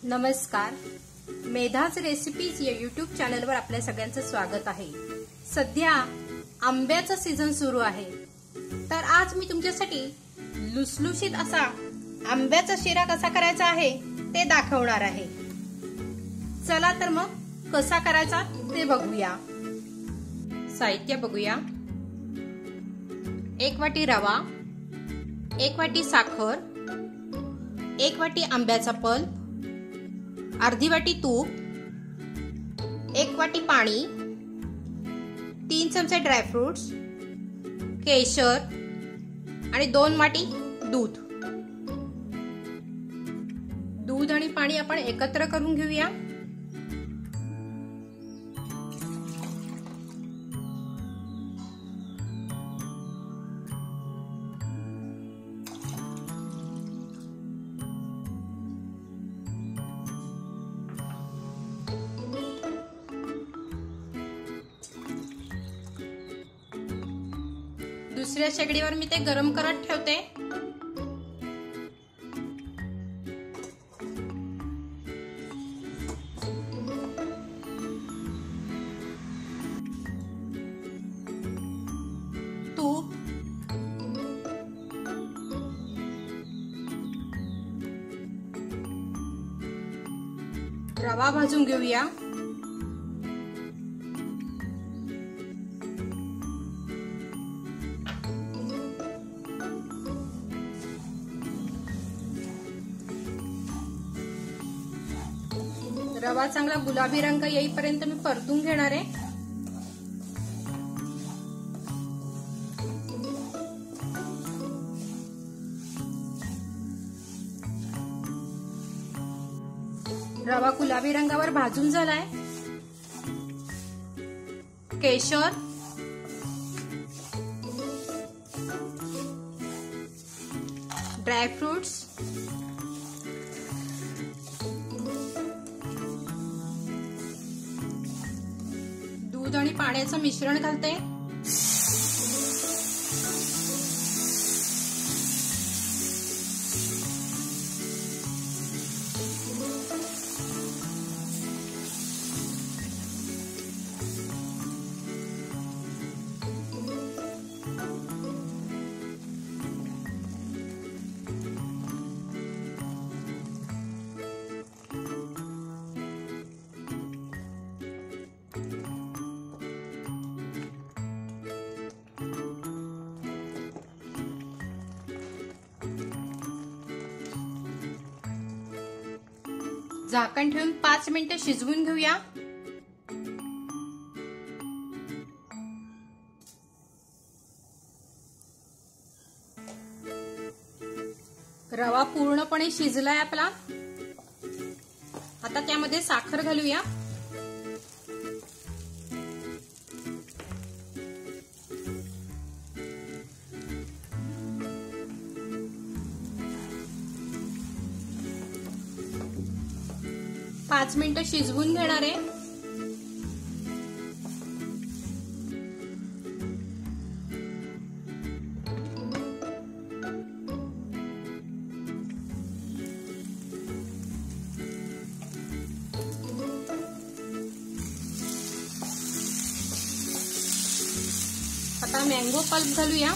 नमस्कार, मेधाज रेसिपीज या यूट्यूब चॅनलवर आपल्या सगळ्यांचं स्वागत आहे। सध्या आंब्याचा सीझन सुरू आहे, तर आज मी तुमच्यासाठी लुसलुशीत असा आंब्याचा शिरा कसा करायचा आहे ते दाखवणार आहे। चला तर मग कसा करायचा ते बघूया। साहित्य बघूया। 1 वाटी रवा, 1 वाटी साखर, 1 वाटी आंब्याचा पल्प, अर्धी वाटी तूप, 1 वाटी पाणी, 3 चमचे ड्रायफ्रुट्स, केशर आणि 2 वाटी दूध। दूध आणि पाणी आपण एकत्र करून घेऊया। दुसऱ्या शेगडीवर मी ते गरम करत ठेवते। तूप, रवा भाजून घेऊया। रवा चांगला गुलाबी रंग येईपर्यंत मी परतून घेणार आहे। रवा गुलाबी रंगावर भाजून झालाय। केशर, ड्रायफ्रुट्स, दूध आणि पाण्याचं मिश्रण घालते। झाकण ठेवून 5 मिनिटे शिजवून घेऊया। रवा पूर्णपणे शिजलाय आपला। आता त्यामध्ये साखर घालूया। पाच मिनिटं शिजवून घेणार आहे। आता मँगो पल्प घालूया।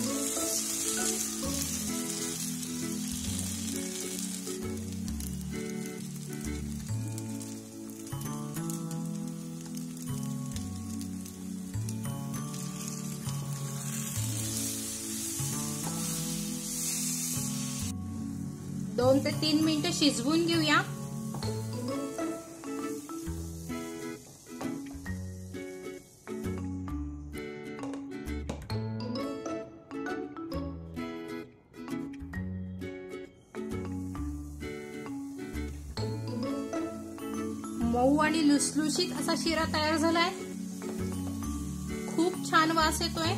दोन ते 3 मिनिटं शिजवून घेऊया। मऊ आणि लुसलुशीत असा शिरा तयार झालाय। खूप छान वास येतोय।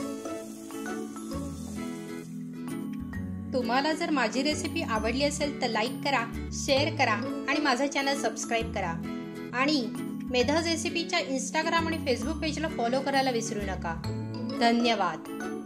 तुम्हाला जर माझी रेसिपी आवडली असेल तर लाईक करा, शेअर करा आणि माझा चॅनल सबस्क्राईब करा। आणि मेधाज रेसिपीच्या इंस्टाग्राम आणि फेसबुक पेजला फॉलो करायला विसरू नका। धन्यवाद।